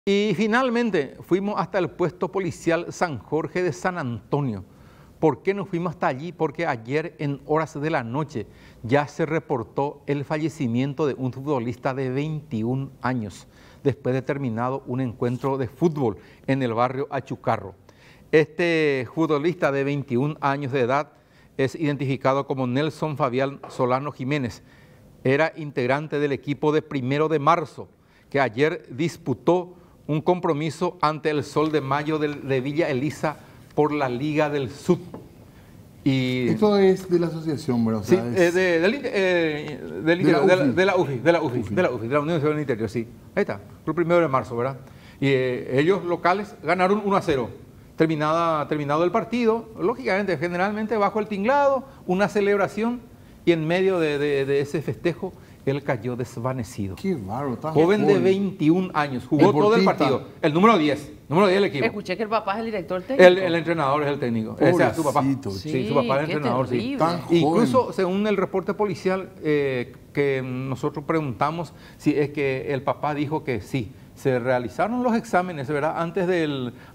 Y finalmente fuimos hasta el puesto policial San Jorge de San Antonio. ¿Por qué nos fuimos hasta allí? Porque ayer en horas de la noche ya se reportó el fallecimiento de un futbolista de 21 años, después de terminado un encuentro de fútbol en el barrio Achucarro. Este futbolista de 21 años de edad es identificado como Nelson Fabián Solano Jiménez. Era integrante del equipo de 1 de marzo, que ayer disputó un compromiso ante el Sol de Mayo de Villa Elisa por la Liga del Sud. Y esto es de la asociación, ¿verdad? O sea, sí, es de la UFI, de la Unión Nacional del Interior, sí. Ahí está, el 1 de marzo, ¿verdad? Y ellos locales ganaron 1-0. Terminado el partido, lógicamente, generalmente bajo el tinglado, una celebración, y en medio de ese festejo, él cayó desvanecido. Qué bárbaro, está joven de 21 años, jugó todo el partido. El número 10 del equipo. Escuché que el papá es el director técnico. El entrenador es el técnico. Ese es su papá. Sí, su papá es el entrenador, sí. Incluso, según el reporte policial que nosotros preguntamos, si es que el papá dijo que sí. Se realizaron los exámenes, ¿verdad? Antes de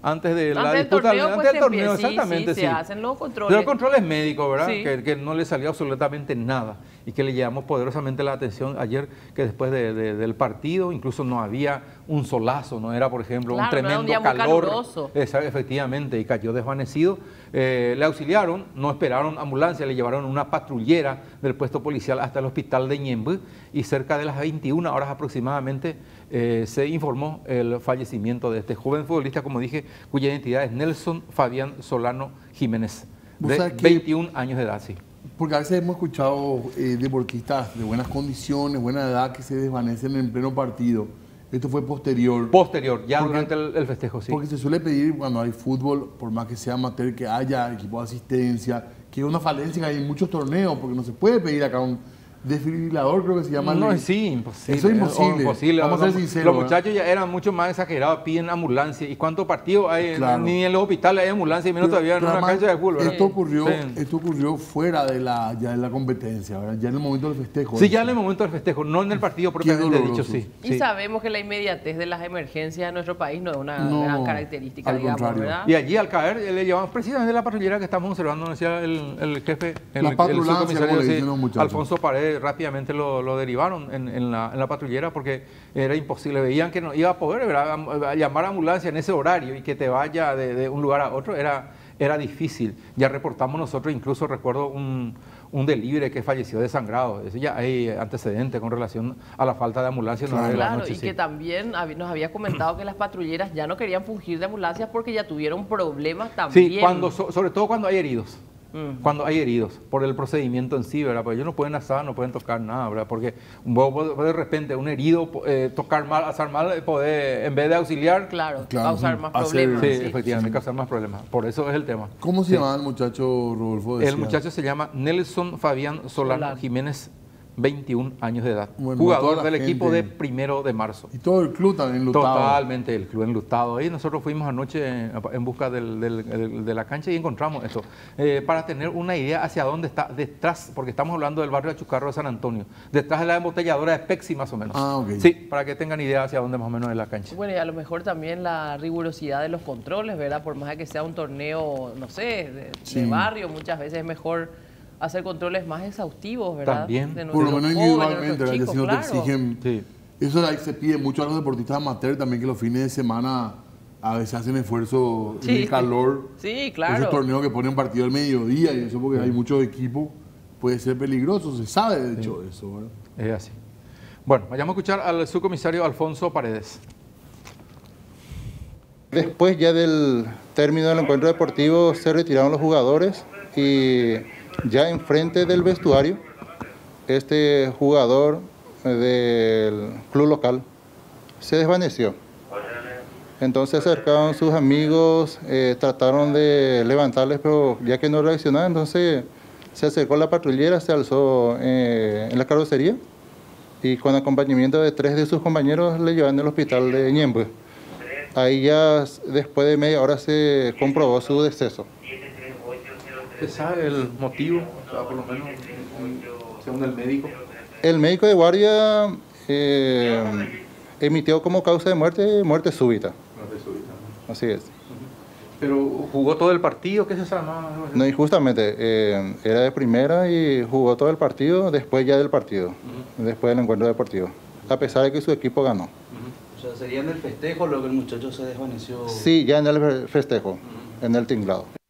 la disputa del torneo, exactamente. Sí, se hacen los controles. Los controles médicos, ¿verdad? Sí. Que no le salió absolutamente nada y que le llevamos poderosamente la atención ayer, que después del partido incluso no había un solazo, no era, por ejemplo, un tremendo calor. Efectivamente, y cayó desvanecido. Le auxiliaron, no esperaron ambulancia, le llevaron una patrullera del puesto policial hasta el hospital de Ñemby, y cerca de las 21 horas aproximadamente se informó el fallecimiento de este joven futbolista, como dije, cuya identidad es Nelson Fabián Solano Jiménez, de 21 años de edad, sí. Porque a veces hemos escuchado deportistas de buenas condiciones, buena edad, que se desvanecen en pleno partido. Esto fue posterior. Ya durante el festejo, sí. Porque se suele pedir cuando hay fútbol, por más que sea amateur, que haya equipo de asistencia, que es una falencia que hay en muchos torneos, porque no se puede pedir acá un desfibrilador, creo que se llama. No, sí, imposible. Eso es imposible. Vamos a ser sinceros. Los muchachos ya eran mucho más exagerados, piden ambulancia. ¿Y cuántos partidos hay? Claro. Ni en los hospitales hay ambulancia, y menos todavía en una cancha de fútbol. Esto ocurrió fuera de la competencia, ¿verdad? Ya en el momento del festejo. Sí, ya en el momento del festejo, no en el partido propiamente dicho, sí. Y sabemos que la inmediatez de las emergencias en nuestro país no es una gran característica, digamos, ¿verdad? Y allí al caer le llevamos precisamente la patrullera que estamos observando, decía el jefe, el subcomisario, Alfonso Paredes. Rápidamente lo derivaron en la patrullera, porque era imposible, veían que no iba a poder, ¿verdad?, llamar a ambulancia en ese horario y que te vaya de un lugar a otro, era difícil. Ya reportamos nosotros, incluso recuerdo un delivery que falleció desangrado. Eso ya hay antecedentes con relación a la falta de ambulancia. Claro, y que también nos había comentado que las patrulleras ya no querían fungir de ambulancias porque ya tuvieron problemas también. Sí, sobre todo cuando hay heridos. Cuando hay heridos, por el procedimiento en sí, ¿verdad? Porque ellos no pueden asar, no pueden tocar nada, ¿verdad? Porque de repente un herido, tocar mal, asar mal, en vez de auxiliar, causar más problemas. Sí, efectivamente, causar más problemas. Por eso es el tema. ¿Cómo se llama el muchacho, Rodolfo? El muchacho se llama Nelson Fabián Solano Jiménez, 21 años de edad, bueno, jugador del equipo de 1 de marzo. Y todo el club también enlutado. Totalmente, el club enlutado. Ahí nosotros fuimos anoche en busca de la cancha y encontramos esto. Para tener una idea hacia dónde está detrás, porque estamos hablando del barrio Achucarro de San Antonio, detrás de la embotelladora de Pepsi más o menos. Okay. Sí, para que tengan idea hacia dónde más o menos es la cancha. Bueno, y a lo mejor también la rigurosidad de los controles, ¿verdad? Por más que sea un torneo, no sé, de barrio, muchas veces es mejor hacer controles más exhaustivos, ¿verdad? También. Por lo menos individualmente, ¿verdad? Si no te exigen. Sí. Eso ahí se pide mucho a los deportistas amateurs también, que los fines de semana a veces hacen esfuerzo en el calor. Sí, claro. Esos torneos que ponen partido al mediodía y eso, porque hay muchos equipos, puede ser peligroso, se sabe de hecho eso, ¿verdad? Es así. Bueno, vayamos a escuchar al subcomisario Alfonso Paredes. Después ya del término del encuentro deportivo se retiraron los jugadores y ya enfrente del vestuario, este jugador del club local se desvaneció. Entonces se acercaron sus amigos, trataron de levantarles, pero ya que no reaccionaban, entonces se acercó la patrullera, se alzó en la carrocería y con acompañamiento de 3 de sus compañeros le llevaron al hospital de Ñemby. Ahí ya después de media hora se comprobó su deceso. ¿Usted sabe el motivo? O sea, por lo menos, según el médico. El médico de guardia emitió como causa de muerte súbita. Muerte súbita. Así es. Pero jugó todo el partido, ¿qué se llama? No, y justamente era de primera y jugó todo el partido después ya del partido, después del encuentro deportivo, a pesar de que su equipo ganó. O sea, ¿sería en el festejo lo que el muchacho se desvaneció? Sí, ya en el festejo, en el tinglado.